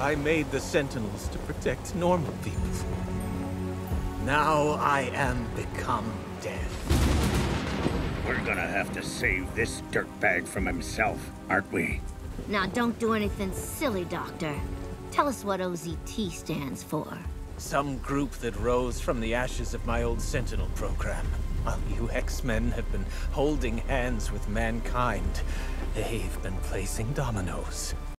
I made the Sentinels to protect normal people. Now I am become death. We're gonna have to save this dirtbag from himself, aren't we? Now, don't do anything silly, Doctor. Tell us what OZT stands for. Some group that rose from the ashes of my old Sentinel program. While you X-Men have been holding hands with mankind, they've been placing dominoes.